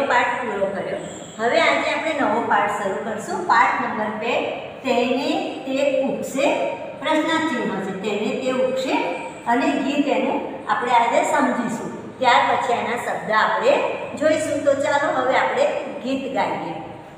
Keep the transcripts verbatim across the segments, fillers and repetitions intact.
પાઠ પૂરો કર્યો। હવે આજે આપણે નવો પાઠ શરૂ કરશું। પાઠ નંબર બે, તેને તે ઉપસે, પ્રશ્નાર્થ ચિહ્ન છે, તેને તે ઉપસે અને ગીત એનું આપણે આજે સમજીશું। ત્યાર પછી એના શબ્દ આપણે જોઈશું। તો ચાલો હવે આપણે ગીત ગાઈએ।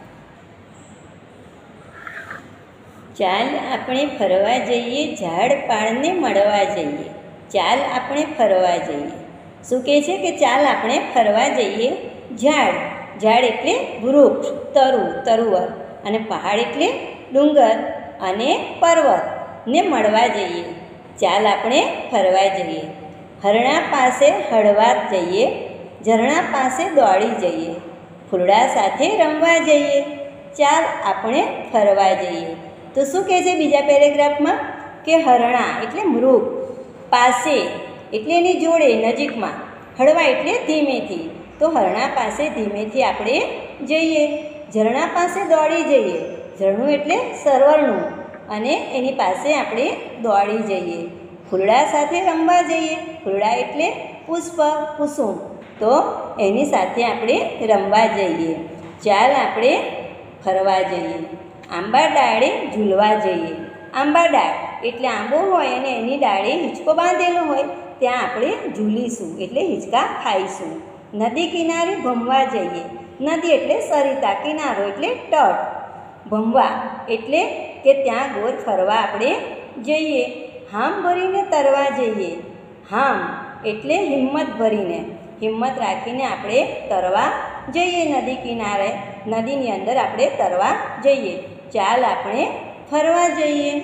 ચાલ આપણે ફરવા જઈએ, ઝાડ પાળને મળવા જઈએ। ચાલ આપણે ફરવા જઈએ। શું કહે છે કે ચાલ આપણે ફરવા જઈએ ઝાડ, ઝાડ એટલે વૃક્ષ, તરુ, તરુવર, અને પહાડ એટલે ડુંગર અને પર્વતને મળવા જઈએ। ચાલ આપણે ફરવા જઈએ। હરણા પાસે હળવા જઈએ, ઝરણા પાસે દોડી જઈએ, ફૂલડા સાથે રમવા જઈએ। ચાલ આપણે ફરવા જઈએ। તો શું કહે છે બીજા પેરેગ્રાફમાં કે હરણા એટલે મૃગ, પાસે એટલે એની જોડે નજીકમાં, હળવા એટલે ધીમેથી, તો હરણા પાસે ધીમેથી આપણે જઈએ। ઝરણા પાસે દોડી જઈએ, ઝરણું એટલે સરવરનું, અને એની પાસે આપણે દોડી જઈએ। ફૂલડા સાથે રમવા જઈએ, ફૂલડા એટલે પુષ્પ, કુસુમ, તો એની સાથે આપણે રમવા જઈએ। ચાલ આપણે ફરવા જઈએ। આંબા ડાળે ઝૂલવા જઈએ। આંબા ડાળ એટલે આંબો હોય અને એની ડાળે હિંચકો બાંધેલો હોય, ત્યાં આપણે ઝૂલીશું એટલે હિંચકા ખાઈશું। નદી કિનારે ભમવા જઈએ। નદી એટલે સરિતા, કિનારો એટલે તટ, ભમવા એટલે કે ત્યાં ગોર ફરવા આપણે જઈએ। હામ ભરીને તરવા જઈએ। હામ એટલે હિંમત ભરીને, હિંમત રાખીને આપણે તરવા જઈએ નદી કિનારે, નદીની અંદર આપણે તરવા જઈએ। ચાલ આપણે ફરવા જઈએ।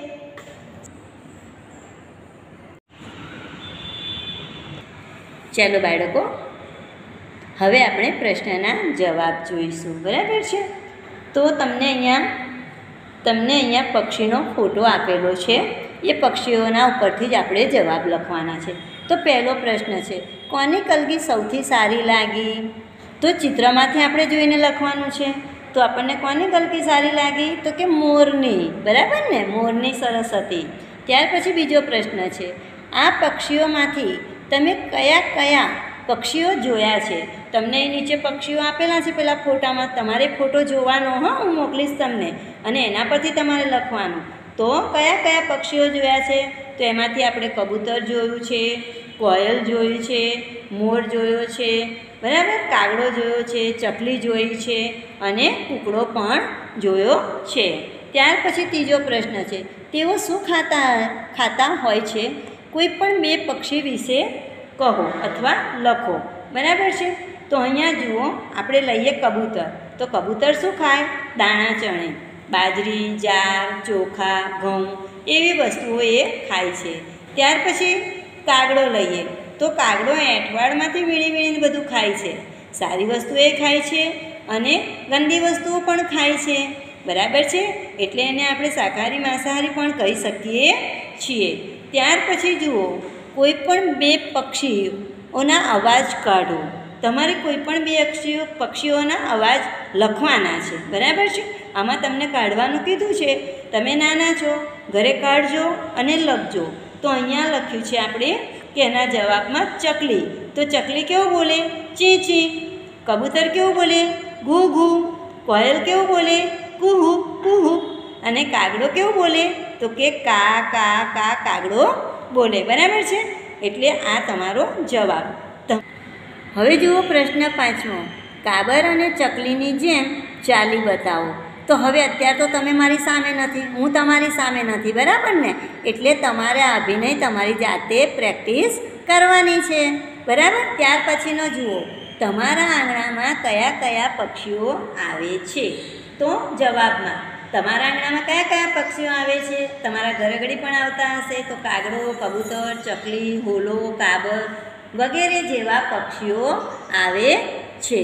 ચાલો બાળકો, હવે આપણે પ્રશ્નના જવાબ જોઈશું, બરાબર છે? તો તમને અહીંયા તમને અહીંયા પક્ષીનો ફોટો આપેલો છે, એ પક્ષીઓના ઉપરથી જ આપણે જવાબ લખવાના છે। તો પહેલો પ્રશ્ન છે, કોની કલગી સૌથી સારી લાગી? તો ચિત્રમાંથી આપણે જોઈને લખવાનું છે। તો આપણને કોની કલગી સારી લાગી? તો કે મોરની, બરાબર ને? મોરની સરસ હતી। ત્યાર પછી બીજો પ્રશ્ન છે, આ પક્ષીઓમાંથી તમે કયા કયા પક્ષીઓ જોયા છે? તમને એ નીચે પક્ષીઓ આપેલા છે પેલા ફોટામાં, તમારે ફોટો જોવાનો, હા, હું મોકલીશ તમને, અને એના પરથી તમારે લખવાનું। તો કયા કયા પક્ષીઓ જોયા છે? તો એમાંથી આપણે કબૂતર જોયું છે, કોયલ જોયું છે, મોર જોયો છે, બરાબર, કાગડો જોયો છે, ચકલી જોઈ છે, અને કૂકડો પણ જોયો છે। ત્યાર પછી ત્રીજો પ્રશ્ન છે, તેઓ શું ખાતા ખાતા હોય છે? કોઈ પણ બે પક્ષી વિશે કહો અથવા લખો, બરાબર છે? તો અહીંયા જુઓ, આપણે લઈએ કબૂતર, તો કબૂતર શું ખાય? દાણા ચણે, બાજરી, જાર, ચોખા, ઘઉં એવી વસ્તુઓ એ ખાય છે। ત્યાર પછી કાગડો લઈએ, તો કાગડો એંઠવાડમાંથી વીણી વીણીને બધું ખાય છે, સારી વસ્તુ એ ખાય છે અને ગંદી વસ્તુઓ પણ ખાય છે, બરાબર છે? એટલે એને આપણે શાકાહારી માંસાહારી પણ કહી શકીએ છીએ। ત્યાર પછી જુઓ, કોઈ પણ બે પક્ષીઓના અવાજ કાઢો। તમારે કોઈ પણ બે અક્ષીઓ પક્ષીઓના અવાજ લખવાના છે, બરાબર છે? આમાં તમને કાઢવાનું કીધું છે, તમે નાના છો, ઘરે કાઢજો અને લખજો। તો અહીંયા લખ્યું છે આપણે કે એના જવાબમાં ચકલી, તો ચકલી કેવું બોલે? ચી ચી। કબૂતર કેવું બોલે? ઘૂ ઘૂ। કોયલ કેવું બોલે? કુહુ કુહુ। અને કાગડો કેવું બોલે? તો કે કા કા કા કાગડો બોલે, બરાબર છે? એટલે આ તમારો જવાબ। હવે જુઓ પ્રશ્ન પાંચમો, કાબર અને ચકલીની જેમ ચાલી બતાવો। તો હવે અત્યારે તો તમે મારી સામે નથી, હું તમારી સામે નથી, બરાબર ને? એટલે તમારે આ અભિનય તમારી જાતે પ્રેક્ટિસ કરવાની છે, બરાબર? ત્યાર પછીનો જુઓ, તમારા આંગણામાં કયા કયા પક્ષીઓ આવે છે? તો જવાબમાં તમારા આંગણામાં કયા કયા પક્ષીઓ આવે છે? તમારા ઘરે ઘડી પણ આવતા હશે, તો કાગડો, કબૂતર, ચકલી, હોલો, કાબર વગેરે જેવા પક્ષીઓ આવે છે।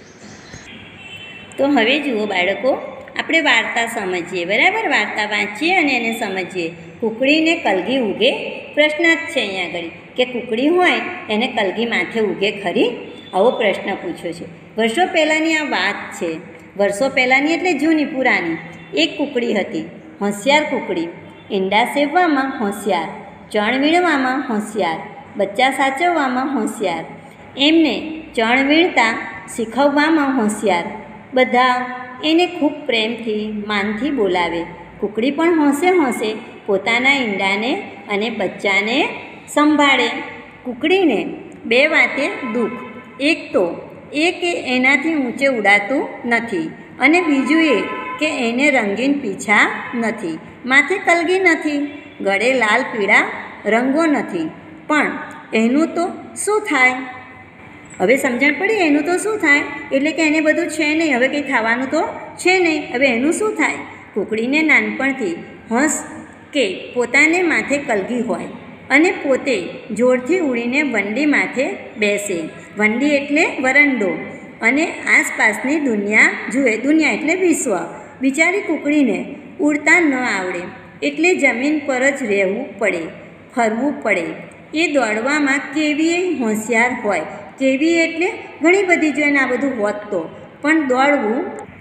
તો હવે જુઓ બાળકો, આપણે વાર્તા સમજીએ, બરાબર? વાર્તા વાંચીએ અને એને સમજીએ। કુકડીને કલગી ઉગે? પ્રશ્ન જ છે અહીંયા આગળ કે કુકડી હોય એને કલગી માથે ઉગે ખરી? આવો પ્રશ્ન પૂછ્યો છે। વર્ષો પહેલાંની આ વાત છે, વર્ષો પહેલાંની એટલે જૂની, પુરાની। એક કુકડી હતી, હોશિયાર કુકડી, ઈંડા સેવવામાં હોશિયાર, ચણ વીણવામાં હોશિયાર, બચ્ચા સાચવવામાં હોશિયાર। એમને ચણ વીણતા શીખવવામાં હોશિયાર. બધા એને ખૂબ પ્રેમથી માનથી બોલાવે. કુકડી પણ હોંશે હોંશે પોતાના ઈંડાને અને બચ્ચાને સંભાળે. કુકડીને બે વાતે દુઃખ. એક તો એ કે એનાથી ઊંચે ઉડાતું નથી, અને બીજું એ કે એને રંગીન પીછા નથી, માથે કલગી નથી, ગળે લાલ પીળા રંગો નથી. પણ એનું તો શું થાય? હવે સમજણ પડી એનું તો શું થાય એટલે કે એને બધું છે નહીં, હવે કંઈ થવાનું તો છે નહીં. હવે એનું શું થાય? કુકડીને નાનપણથી હોંશ કે પોતાને માથે કલગી હોય અને પોતે જોરથી ઉડીને વંડી માથે બેસે. વંડી એટલે વરંડો, અને આસપાસની દુનિયા જુએ. દુનિયા એટલે વિશ્વ. બિચારી કુકડીને ઉડતા ન આવડે એટલે જમીન પર જ રહેવું પડે, ફરવું પડે. એ દોડવામાં કેવી હોશિયાર હોય. કેવી એટલે ઘણી બધી જો એને આ બધું હોત તો. પણ દોડવું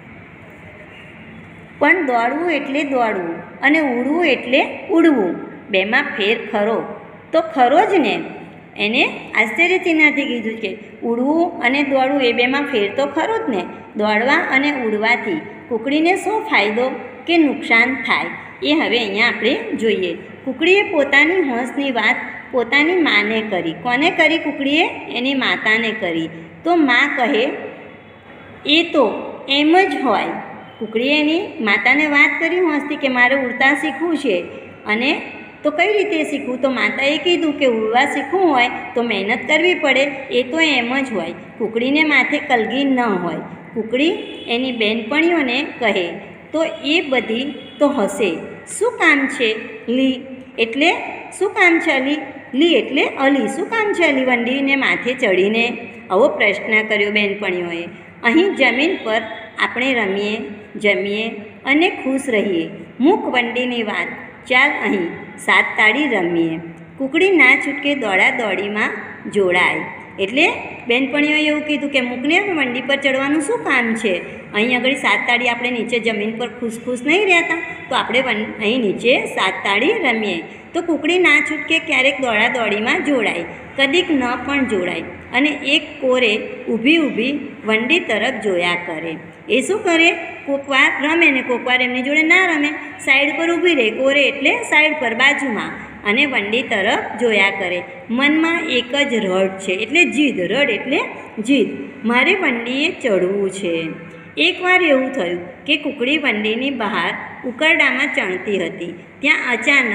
પણ દોડવું એટલે દોડવું અને ઉડવું એટલે ઉડવું. બેમાં ફેર ખરો તો ખરો જ ને. એને આશ્ચર્યથી નથી કીધું કે ઉડવું અને દોડવું એ બેમાં ફેર તો ખરો જ ને. દોડવા અને ઉડવાથી કુકડીને શું ફાયદો કે નુકસાન થાય એ હવે અહીંયા આપણે જોઈએ. કુકડીએ પોતાની હોંશની વાત પોતાની માને કરી. કોને કરી? કુકડીએ એની માતાને કરી. તો મા કહે એ તો એમ જ હોય. કુકડીએ એની માતાને વાત કરી હોંશથી કે મારે ઉડતા શીખવું છે, અને તો કઈ રીતે શીખવું? તો માતાએ કીધું કે ઉડવા શીખવું હોય તો મહેનત કરવી પડે. એ તો એમ જ હોય. કુકડીને માથે કલગી ન હોય. કુકડી એની બહેનપણીઓને કહે તો એ બધી તો હશે. શું કામ છે લી? એટલે શું કામ છે અલી? લી એટલે અલી. શું કામ છે અલી વંડીને માથે ચડીને? આવો પ્રશ્ન કર્યો બહેનપણીઓએ. અહીં જમીન પર આપણે રમીએ, જમીએ અને ખુશ રહીએ. મૂક વંડીની વાત, ચાલ અહીં સાત તાળી રમીએ. કુકડી ના છૂટકે દોડા દોડીમાં જોડાય. એટલે બહેનપણીઓએ એવું કીધું કે મૂકને વંડી પર ચડવાનું શું કામ છે? અહીં આગળ સાત તાળી આપણે નીચે જમીન પર ખુશ ખુશ નહીં રહેતા, તો આપણે વન અહીં નીચે સાત તાળી રમીએ. તો કુકડી ના છૂટકે ક્યારેક દોડા દોડીમાં જોડાય, કદીક ન પણ જોડાય, અને એક કોરે ઊભી ઊભી વંડી તરફ જોયા કરે. એ શું કરે? કોકવાર રમે ને કોકવાર એમની જોડે ના રમે. સાઈડ પર ઊભી રહે. કોરે એટલે સાઈડ પર, બાજુમાં, અને વંડી તરફ જોયા કરે. મનમાં એક જ રડ છે, એટલે જીદ. રડ એટલે જીદ. મારે વંડીએ ચડવું છે. એકવાર એવું થયું કે કુકડી વંડીની બહાર ઉકરડામાં ચણતી હતી. ત્યાં અચાનક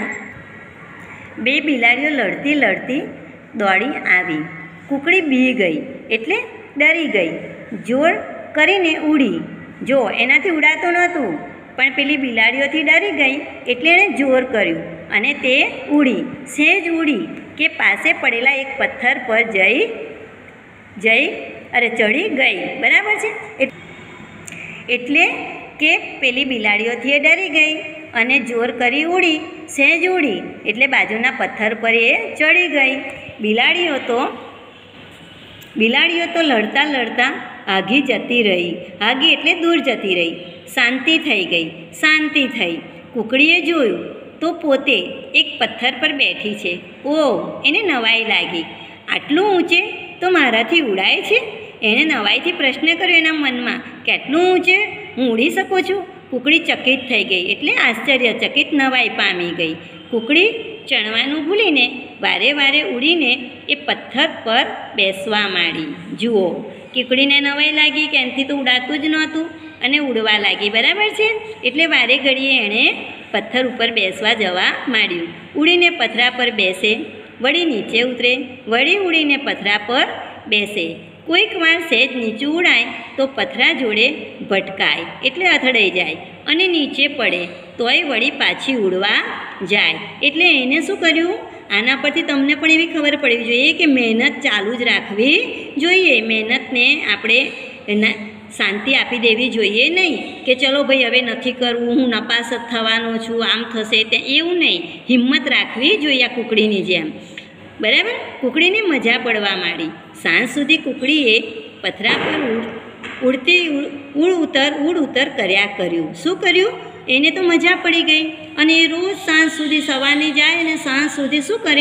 બે બિલાડીઓ લડતી લડતી દોડી આવી. કુકડી બી ગઈ એટલે ડરી ગઈ. જોર કરીને ઉડી. જો એનાથી ઉડાતું નહોતું, પણ પેલી બિલાડીઓથી ડરી ગઈ એટલે એણે જોર કર્યું અને તે ઉડી. સહેજ ઉડી કે પાસે પડેલા એક પથ્થર પર જઈ જઈ અરે ચડી ગઈ. બરાબર છે? એટલે કે પેલી બિલાડીઓથી એ ડરી ગઈ અને જોર કરી ઉડી. સહેજ ઉડી એટલે બાજુના પથ્થર પર એ ચડી ગઈ. બિલાડીઓ તો બિલાડીઓ તો લડતા લડતા આઘી જતી રહી. આઘી એટલે દૂર જતી રહી. શાંતિ થઈ ગઈ. શાંતિ થઈ. કુકડીએ જોયું તો પોતે એક પથ્થર પર બેઠી છે. ઓહ! એને નવાઈ લાગી. આટલું ઊંચે તો મારાથી ઉડાય છે? એણે નવાઈથી પ્રશ્ન કર્યો એના મનમાં કે આટલું ઊંચે હું ઉડી શકું છું? કુકડી ચકિત થઈ ગઈ એટલે આશ્ચર્યચકિત નવાઈ પામી ગઈ. કુકડી ચણવાનું ભૂલીને વારે વારે ઉડીને એ પથ્થર પર બેસવા માંડી. જુઓ, કુકડીને નવાઈ લાગી કે એનાથી તો ઉડાતું જ નહોતું અને ઉડવા લાગી. બરાબર છે? એટલે વારે ઘડીએ એણે પથ્થર ઉપર બેસવા જવા માંડ્યું. ઉડીને પથરા પર બેસે, વળી નીચે ઉતરે, વળી ઉડીને પથરા પર બેસે. કોઈક વાર સહેજ નીચું ઉડાય તો પથરા જોડે ભટકાય એટલે અથડાઈ જાય અને નીચે પડે તોય વળી પાછી ઉડવા જાય. એટલે એને શું કર્યું? આના પરથી તમને પણ એવી ખબર પડવી જોઈએ કે મહેનત ચાલુ જ રાખવી જોઈએ. મહેનતને આપણે શાંતિ આપી દેવી જોઈએ નહીં કે ચલો ભાઈ હવે નથી કરવું, હું નપાસ જ થવાનો છું, આમ થશે તે, એવું નહીં. હિંમત રાખવી જોઈએ આ કુકડીની જેમ. બરાબર? કુકડીને મજા પડવા માંડી. સાંજ સુધી કુકડીએ પથરા પર ઉડતી ઉડ ઉતર ઉડ ઉતર કર્યા કર્યું. શું કર્યું? એને તો મજા પડી ગઈ અને એ રોજ સાંજ સુધી સવારની જાય અને સાંજ સુધી શું કરે?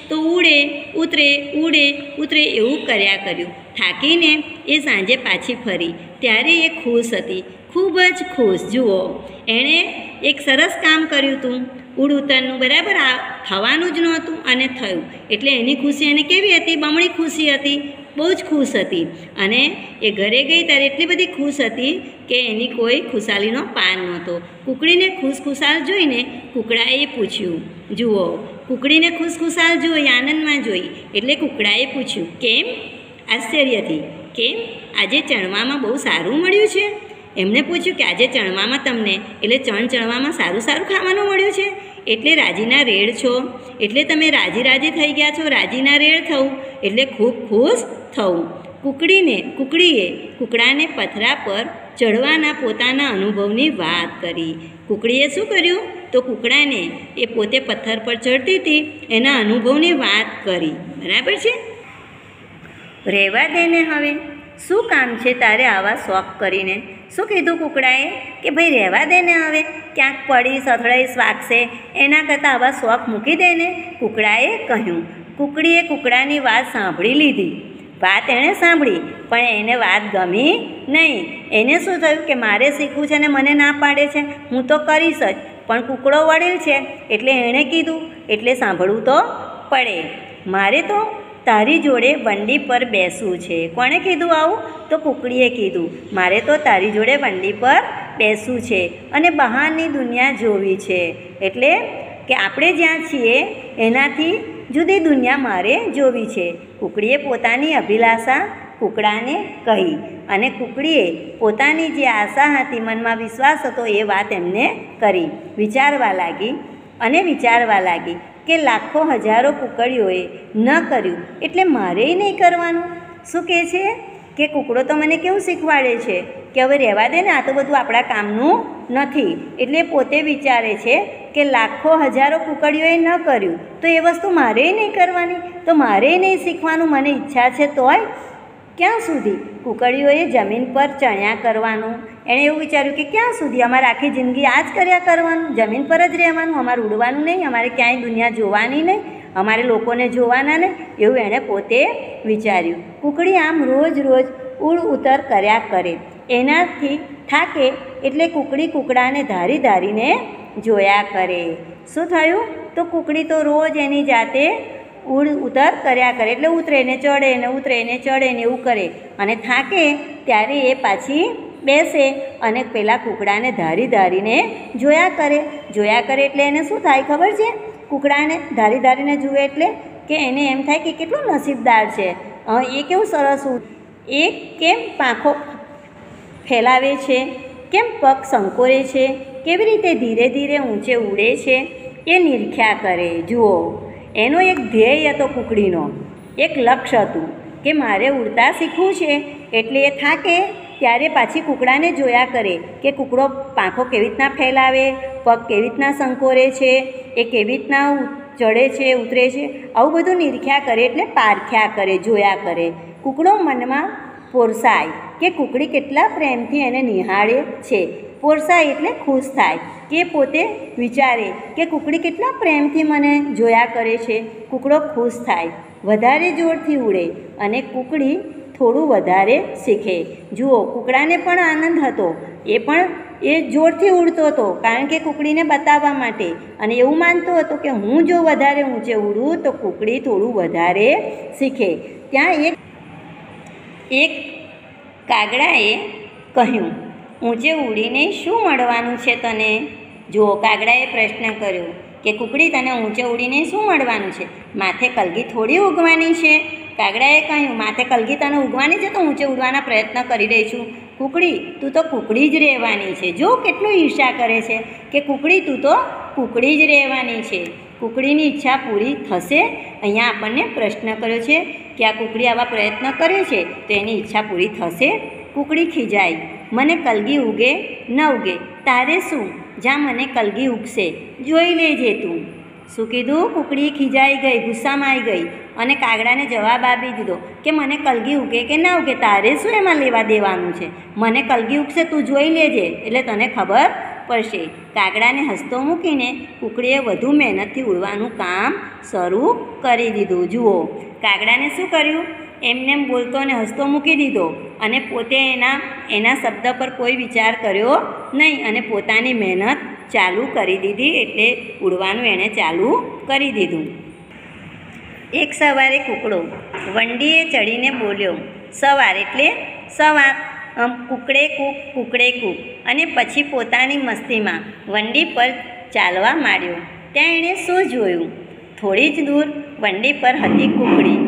તો ઉડે ઉતરે ઉડે ઉતરે એવું કર્યા કર્યું. થાકીને એ સાંજે પાછી ફરી ત્યારે એ ખુશ હતી, ખૂબ જ ખુશ. જુઓ, એણે એક સરસ કામ કર્યું હતું ઉડ ઉતરનું, બરાબર. આ થવાનું જ નહોતું અને થયું, એટલે એની ખુશી એને કેવી હતી? બમણી ખુશી હતી, બહુ જ ખુશ હતી. અને એ ઘરે ગઈ ત્યારે એટલી બધી ખુશ હતી કે એની કોઈ ખુશાલીનો પાર નહોતો. કુકડીને ખુશખુશાલ જોઈને કુકડાએ પૂછ્યું. જુઓ, કુકડીને ખુશખુશાલ જોઈ, આનંદમાં જોઈ, એટલે કુકડાએ પૂછ્યું, કેમ? આશ્ચર્યથી, કેમ? આજે ચણવામાં બહુ સારું મળ્યું છે? એમણે પૂછ્યું કે આજે ચણવામાં તમને, એટલે ચણ ચણવામાં સારું સારું ખાવાનું મળ્યું છે, એટલે રાજીના રેડ છો, એટલે તમે રાજી રાજી થઈ ગયા છો. રાજીના રેડ થવું એટલે ખૂબ ખુશ થવું. કુકડીને કુકડીએ કુકડાને પથરા પર ચડવાના પોતાના અનુભવની વાત કરી. કુકડીએ શું કર્યું? તો કુકડાને એ પોતે પથ્થર પર ચડતી હતી એના અનુભવની વાત કરી. બરાબર છે. રહેવા દે ને, હવે શું કામ છે તારે આવા શોખ કરીને? શું કીધું કુકડાએ? કે ભાઈ રહેવા દે ને, હવે ક્યાંક પડી સથળાઈ વાગશે, એના કરતાં આવા શોખ મૂકી દે ને, કુકડાએ કહ્યું. કુકડીએ કુકડાની વાત સાંભળી લીધી. વાત એણે સાંભળી, પણ એને વાત ગમી નહીં. એને શું થયું કે મારે શીખવું છે ને મને ના પાડે છે, હું તો કરીશ જ. પણ કુકડો વડીલ છે એટલે એણે કીધું, એટલે સાંભળવું તો પડે. મારે તો તારી જોડે વંડી પર બેસવું છે. કોણે કીધું આવું? તો કુકડીએ કીધું, મારે તો તારી જોડે વંડી પર બેસવું છે અને બહારની દુનિયા જોવી છે. એટલે કે આપણે જ્યાં છીએ એનાથી જુદી દુનિયા મારે જોવી છે. કુકડીએ પોતાની અભિલાષા કુકડાને કહી અને કુકડીએ પોતાની જે આશા હતી, મનમાં વિશ્વાસ હતો, એ વાત એમને કરી. વિચારવા લાગી અને વિચારવા લાગી કે લાખો હજારો કુકડીઓએ ન કર્યું એટલે મારેય નહીં કરવાનું. શું કહે છે કે કુકડો તો મને કેવું શીખવાડે છે કે હવે રહેવા દે ને, આ તો બધું આપણા કામનું નથી. એટલે પોતે વિચારે છે કે લાખો હજારો કુકડીઓએ ન કર્યું તો એ વસ્તુ મારેય નહીં કરવાની, તો મારેય નહીં શીખવાનું. મને ઈચ્છા છે તોય ક્યાં સુધી કુકડીઓએ જમીન પર ચણ્યા કરવાનું. એણે એવું વિચાર્યું કે ક્યાં સુધી અમારે આખી જિંદગી આ જ કર્યા કરવાનું, જમીન પર જ રહેવાનું, અમારે ઉડવાનું નહીં, અમારે ક્યાંય દુનિયા જોવાની નહીં, અમારે લોકોને જોવાના નહીં, એવું એણે પોતે વિચાર્યું. કુકડી આમ રોજ રોજ ઉડ ઉતર કર્યા કરે. એનાથી થાકે એટલે કુકડી કુકડાને ધારી ધારીને જોયા કરે. શું થયું? તો કુકડી તો રોજ એની જાતે ઉડ ઉતર કર્યા કરે, એટલે ઉતરે ને ચડે ને ઉતરે ને ચડે ને એવું કરે. અને થાકે ત્યારે એ પાછી બેસે અને પેલા કુકડાને ધારી ધારીને જોયા કરે. જોયા કરે એટલે એને શું થાય ખબર છે? કુકડાને ધારી ધારીને જુએ એટલે કે એને એમ થાય કે કેટલું નસીબદાર છે, એ કેવું સરસ, એ કેમ પાંખો ફેલાવે છે, કેમ પગ સંકોરે છે, કેવી રીતે ધીરે ધીરે ઊંચે ઉડે છે, એ નિરખ્યા કરે. જુઓ, એનો એક ધ્યેય હતો કુકડીનો, એક લક્ષ્ય હતું કે મારે ઉડતા શીખવું છે. એટલે એ થાકે ત્યારે પાછી કુકડાને જોયા કરે કે કુકડો પાંખો કેવી રીતના ફેલાવે, પગ કેવી રીતના સંકોરે છે, એ કેવી રીતના ચડે છે ઉતરે છે, આવું બધું નિરખ્યા કરે. એટલે પારખ્યા કરે, જોયા કરે. કુકડો મનમાં પોરસાય કે કુકડી કેટલા પ્રેમથી એને નિહાળે છે. પોરસાય એટલે ખુશ થાય કે પોતે વિચારે કે કુકડી કેટલા પ્રેમથી મને જોયા કરે છે. કુકડો ખુશ થાય, વધારે જોરથી ઉડે અને કુકડી થોડું વધારે શીખે. જુઓ, કુકડાને પણ આનંદ હતો, એ પણ એ જોરથી ઉડતો હતો કારણ કે કુકડીને બતાવવા માટે, અને એવું માનતો હતો કે હું જો વધારે ઊંચે ઉડું તો કુકડી થોડું વધારે શીખે. ત્યાં એક એક કાગડાએ કહ્યું, ઊંચે ઉડીને શું મળવાનું છે તને? જુઓ, કાગડાએ પ્રશ્ન કર્યો કે કુકડી તને ઊંચે ઉડીને શું મળવાનું છે? માથે કલગી થોડી ઉગવાની છે. કાગડાએ કહ્યું, માથે કલગી તને ઉગવાની છે તો ઊંચે ઉડવાના પ્રયત્ન કરી રહી છું. કુકડી, તું તો કુકડી જ રહેવાની છે. જો કેટલું ઈર્ષા કરે છે કે કુકડી, તું તો કુકડી જ રહેવાની છે. કુકડીની ઈચ્છા પૂરી થશે? અહીંયા આપણને પ્રશ્ન કર્યો છે કે આ કુકડી આવા પ્રયત્ન કરે છે તો એની ઈચ્છા પૂરી થશે? કુકડી ખીજાઈ, મને કલગી ઉગે ન ઉગે તારે શું, જ્યાં મને કલગી ઉગશે જોઈ લેજે તું. શું કીધું? કુકડી ખીજાઈ ગઈ, ગુસ્સામાં આવી ગઈ અને કાગડાને જવાબ આપી દીધો કે મને કલગી ઉગે કે ના ઉગે તારે શું એમાં લેવા દેવાનું છે, મને કલગી ઉગશે તું જોઈ લેજે એટલે તને ખબર પડશે. કાગડાને હસતો મૂકીને કૂકડીએ વધુ મહેનતથી ઉડવાનું કામ શરૂ કરી દીધું. જુઓ, કાગડાને શું કર્યું? એમને એમ બોલતો અને હસતો મૂકી દીધો અને પોતે એના એના શબ્દ પર કોઈ વિચાર કર્યો નહીં અને પોતાની મહેનત ચાલુ કરી દીધી. એટલે ઉડવાનું એણે ચાલુ કરી દીધું. એક સવારે કૂકડો વંડીએ ચડીને બોલ્યો, સવાર એટલે સવાર, કૂકડે કૂક કૂકડે કૂક, અને પછી પોતાની મસ્તીમાં વંડી પર ચાલવા માંડ્યો. ત્યાં એણે શું જોયું? થોડી જ દૂર વંડી પર હતી કૂકડી.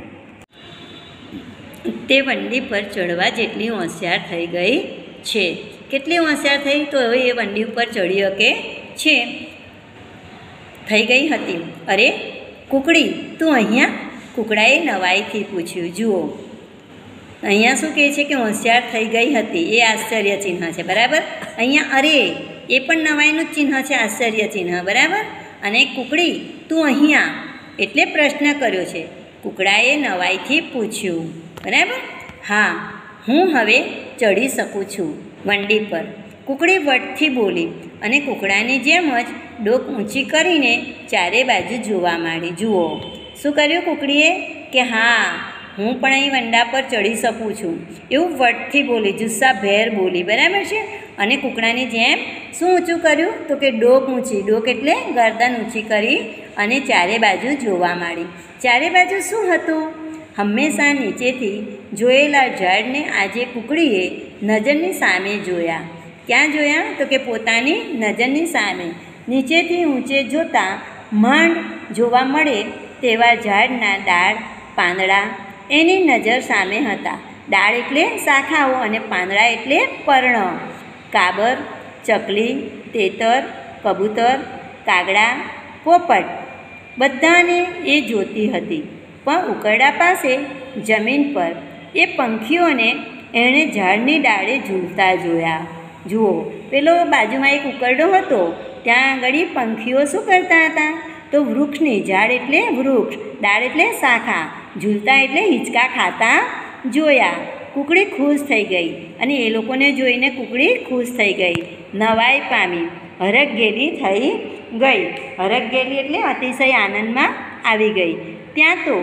તે વંડી પર ચડવા જેટલી હોશિયાર થઈ ગઈ છે. કેટલી હોશિયાર થઈ? તો હવે એ વંડી ઉપર ચડી શકે છે થઈ ગઈ હતી. અરે કૂકડી, તું અહીંયા? કૂકડાએ નવાઈથી પૂછ્યું. જુઓ, અહીંયા શું કહે છે કે હોશિયાર થઈ ગઈ હતી, એ આશ્ચર્ય ચિહ્ન છે, બરાબર. અહીંયા અરે એ પણ નવાઈનું જ ચિહ્ન છે, આશ્ચર્ય ચિહ્ન, બરાબર. અને કૂકડી, તું અહીંયા એટલે પ્રશ્ન કર્યો છે. કૂકડાએ નવાઈથી પૂછ્યું, બરાબર. હા, હું હવે ચડી શકું છું વંડી પર, કૂકડી વટથી બોલી અને કૂકડાની જેમ જ ડોક ઊંચી કરીને ચારે બાજુ જોવા માંડી. જુઓ, શું કર્યું કૂકડીએ કે હા, હું પણ અહીં વંડા પર ચડી શકું છું એવું વટથી બોલી, જુસ્સાભેર બોલી, બરાબર છે. અને કૂકડાની જેમ શું ઊંચું કર્યું? તો કે ડોક ઊંચી, ડોક એટલે ગરદન ઊંચી કરી અને ચારે બાજુ જોવા માંડી. ચારે બાજુ શું હતું? હંમેશા નીચેથી જોયેલા ઝાડને આજે કૂકડીએ નજરની સામે જોયા. ક્યાં જોયા? તો કે પોતાની નજરની સામે. નીચેથી ઊંચે જોતાં માંડ જોવા મળે તેવા ઝાડના ડાળ પાંદડા એની નજર સામે હતા. ડાળ એટલે શાખાઓ અને પાંદડા એટલે પર્ણ. કાબર, ચકલી, તેતર, કબૂતર, કાગડા, પોપટ બધાને એ જોતી હતી. પણ ઉકરડા પાસે જમીન પર એ પંખીઓને એણે ઝાડની ડાળે ઝૂલતા જોયા. જુઓ, પેલો બાજુમાં એક ઉકરડો હતો, ત્યાં આગળ પંખીઓ શું કરતા હતા? તો વૃક્ષની, ઝાડ એટલે વૃક્ષ, ડાળ એટલે શાખા, ઝૂલતા એટલે હિંચકા ખાતા જોયા. કૂકડી ખુશ થઈ ગઈ અને એ લોકોને જોઈને કૂકડી ખુશ થઈ ગઈ, નવાઈ પામી, હરખઘેલી થઈ ગઈ. હરખઘેલી એટલે અતિશય આનંદમાં આવી ગઈ. ત્યાં તો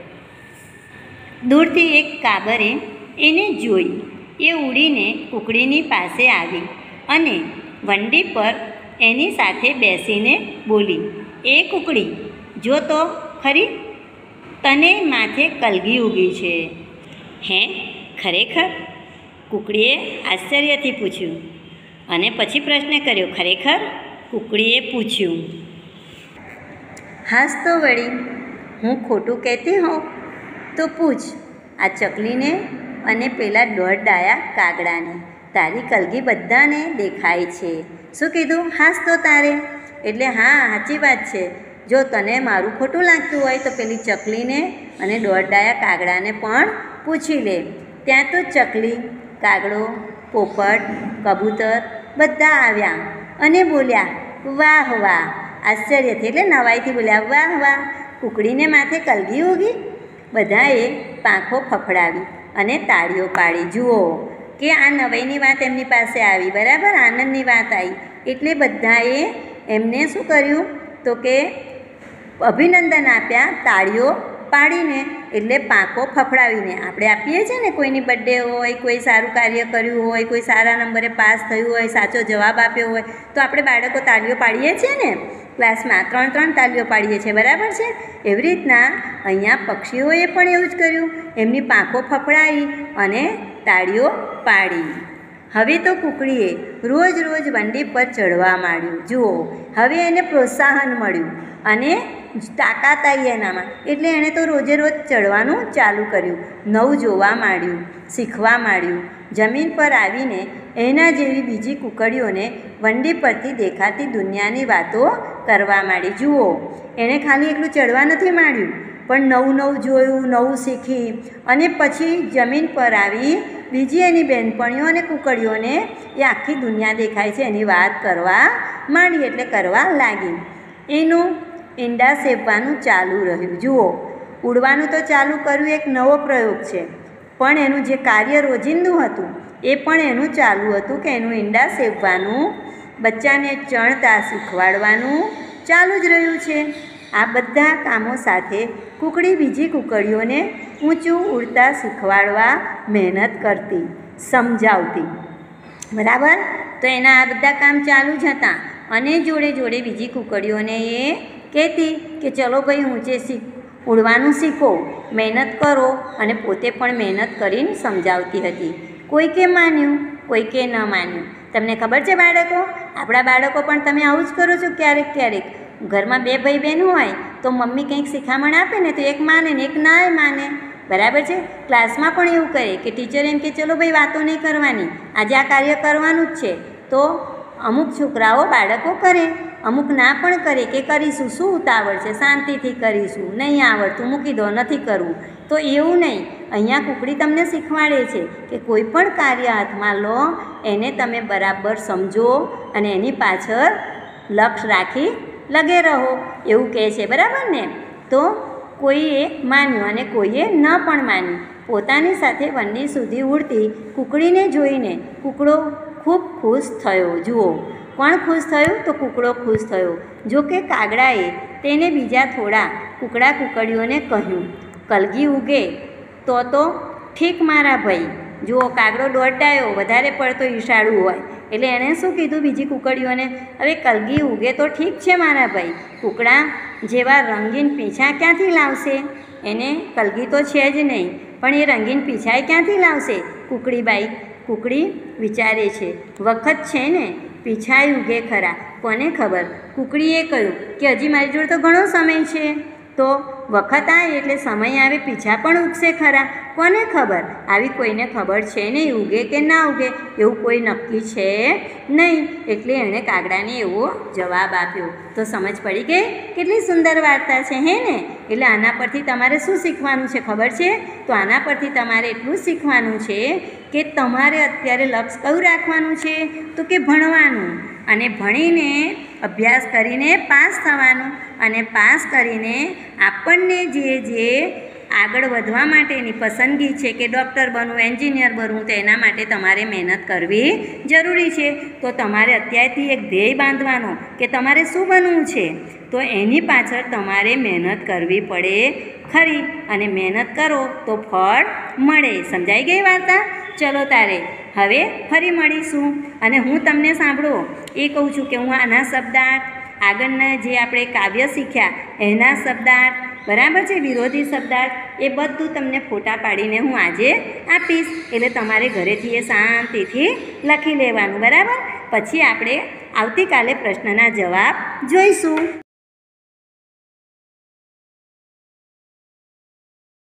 દૂરથી એક કાબરે એને જોઈ. એ ઉડીને કૂકડીની પાસે આવી અને વંડી પર એની સાથે બેસીને બોલી, એ કૂકડી, જો તો ખરી, તને માથે કલગી ઉગી છે. હે, ખરેખર? કૂકડીએ આશ્ચર્યથી પૂછ્યું અને પછી પ્રશ્ન કર્યો, ખરેખર? કૂકડીએ પૂછ્યું. હાસ તો વળી, હું ખોટું કહેતી હોઉં તો પૂછ આ ચકલીને અને પેલા દોઢ ડાયા કાગડાને. તારી કલગી બધાને દેખાય છે. શું કીધું? હાસ તો તારે. એટલે હા, સાચી વાત છે. જો તને મારું ખોટું લાગતું હોય તો પેલી ચકલીને અને દોઢ ડાયા કાગડાને પણ પૂછી લે. ત્યાં તો ચકલી, કાગડો, પોપટ, કબૂતર બધા આવ્યા અને બોલ્યા, વાહ વાહ. આશ્ચર્યથી એટલે નવાઈથી બોલ્યા, વાહ વાહ, કૂકડીને માથે કલગી ઉગી. બધાએ પાંખો ફફડાવી અને તાળીઓ પાડી. જુઓ કે આ નવાઈની વાત એમની પાસે આવી, બરાબર, આનંદની વાત આવી. એટલે બધાએ એમને શું કર્યું? તો કે અભિનંદન આપ્યા, તાળીઓ પાડીને, એટલે પાંખો ફફડાવીને. આપણે આપીએ છીએ ને, કોઈની બર્થડે હોય, કોઈ સારું કાર્ય કર્યું હોય, કોઈ સારા નંબરે પાસ થયું હોય, સાચો જવાબ આપ્યો હોય, તો આપણે બાળકો તાળીઓ પાડીએ છીએ ને ક્લાસમાં, ત્રણ ત્રણ તાળીઓ પાડીએ છીએ, બરાબર છે. એવી રીતના અહીંયા પક્ષીઓએ પણ એવું જ કર્યું, એમની પાંખો ફફડાવી અને તાળીઓ પાડી. હવે તો કૂકડીએ રોજ રોજ વંડી પર ચડવા માંડ્યું. જુઓ, હવે એને પ્રોત્સાહન મળ્યું અને તાકાત આવી એનામાં. એટલે એણે તો રોજે રોજ ચડવાનું ચાલુ કર્યું, નવું જોવા માંડ્યું, શીખવા માંડ્યું. જમીન પર આવીને એના જેવી બીજી કૂકડીઓને વંડી પરથી દેખાતી દુનિયાની વાતો કરવા માંડી. જુઓ, એણે ખાલી એટલું ચડવા નથી માંડ્યું, પણ નવું નવું જોયું, નવું શીખી અને પછી જમીન પર આવી બીજી એની બહેનપણીઓ અને કૂકડીઓને એ આખી દુનિયા દેખાય છે એની વાત કરવા માંડી. એટલે કરવા લાગી. એનું ઈંડા સેવવાનું ચાલુ રહ્યું. જુઓ, ઉડવાનું તો ચાલુ કર્યું, એક નવો પ્રયોગ છે, પણ એનું જે કાર્ય રોજિંદું હતું એ પણ એનું ચાલુ હતું કે એનું ઈંડા સેવવાનું બચ્ચાને ચણતા શીખવાડવાનું ચાલુ જ રહ્યું છે. આ બધા કામો સાથે કુકડી બીજી કુકડીઓને ઊંચું ઉડતા શીખવાડવા મહેનત કરતી, સમજાવતી. બરાબર? તો એના આ બધા કામ ચાલુ જ હતા અને જોડે જોડે બીજી કુકડીઓને એ કહેતી કે ચલો ભાઈ ઊંચે શીખ ઉડવાનું શીખો, મહેનત કરો, અને પોતે પણ મહેનત કરીને સમજાવતી હતી. કોઈકે માન્યું, કોઈકે ન માન્યું. તમને ખબર છે બાળકો, આપણા બાળકો પણ તમે આવું જ કરો છો ક્યારેક ક્યારેક. ઘરમાં બે ભાઈ બહેન હોય તો મમ્મી કંઈક શિખામણ આપે ને તો એક માને ને એક ના માને. બરાબર છે? ક્લાસમાં પણ એવું કહે કે ટીચર એમ કે ચલો ભાઈ વાતો નહીં કરવાની, આજે આ કાર્ય કરવાનું જ છે. તો અમુક છોકરાઓ બાળકો કરે, અમુક ના પણ કરે કે કરીશું, શું ઉતાવળ છે, શાંતિથી કરીશું, નહીં આવડતું મૂકી દો, નથી કરવું. તો એવું નહીં, અહીંયા કુકડી તમને શીખવાડે છે કે કોઈ પણ કાર્ય હાથમાં લો એને તમે બરાબર સમજો અને એની પાછળ લક્ષ્ય રાખી લગે રહો, એવું કહે છે. બરાબર ને? તો કોઈએ માન્યું અને કોઈએ ન પણ માન્યું. પોતાની સાથે વંડી સુધી ઉડતી કુકડીને જોઈને કૂકડો ખૂબ ખુશ થયો. જુઓ, કોણ ખુશ થયું? તો કૂકડો ખુશ થયો. જો કે કાગડાએ તેને બીજા થોડા કૂકડા કૂકડીઓને કહ્યું, કલગી ઉગે તો તો ઠીક મારા ભાઈ. જુઓ, કાગડો દોડટાયો, વધારે પડતો ઈશાળું હોય એટલે એણે શું કીધું બીજી કૂકડીઓને? હવે કલગી ઉગે તો ઠીક છે મારા ભાઈ, કૂકડા જેવા રંગીન પીંછા ક્યાંથી લાવશે? એને કલગી તો છે જ નહીં, પણ એ રંગીન પીંછાએ ક્યાંથી લાવશે? કૂકડીબાઈ કૂકડી વિચારે છે. વખત છે ને, પીંછાય ઉગે ખરા, કોને ખબર? કૂકડીએ કહ્યું કે હજી મારી જોડે તો ઘણો સમય છે. તો વખત આવે એટલે સમય આવે, પીંછા પણ ઉગશે ખરા, કોને ખબર? આવી કોઈને ખબર છે નહીં, ઉગે કે ના ઉગે એવું કોઈ નક્કી છે નહીં. એટલે એણે કાગડાને એવો જવાબ આપ્યો. તો સમજ પડી ગઈ? કેટલી સુંદર વાર્તા છે, હે ને? એટલે આના પરથી તમારે શું શીખવાનું છે ખબર છે? તો આના પરથી તમારે એટલું શીખવાનું છે કે તમારે અત્યારે લક્ષ્ય કયું રાખવાનું છે? તો કે ભણવાનું, અને ભણીને અભ્યાસ કરીને પાસ થવાનું, અને પાસ કરીને આપણને જે જે આગળ વધવા માટેની પસંદગી છે કે ડૉક્ટર બનવું, એન્જિનિયર બનવું, તો એના માટે તમારે મહેનત કરવી જરૂરી છે. તો તમારે અત્યારથી એક ધ્યેય બાંધવાનો કે તમારે શું બનવું છે, તો એની પાછળ તમારે મહેનત કરવી પડે ખરી, અને મહેનત કરો તો ફળ મળે. સમજાઈ ગઈ વાર્તા? ચલો તારે હવે ફરી મળીશું. અને હું તમને સાંભળો એ કહું છું કે હું આના શબ્દાર્થ, આગળના જે આપણે કાવ્ય શીખ્યા એના શબ્દાર્થ, બરાબર છે, વિરોધી શબ્દાર્થ, એ બધું તમને ફોટા પાડીને હું આજે આપીશ. એટલે તમારે ઘરેથી એ શાંતિથી લખી લેવાનું. બરાબર? પછી આપણે આવતીકાલે પ્રશ્નના જવાબ જોઈશું.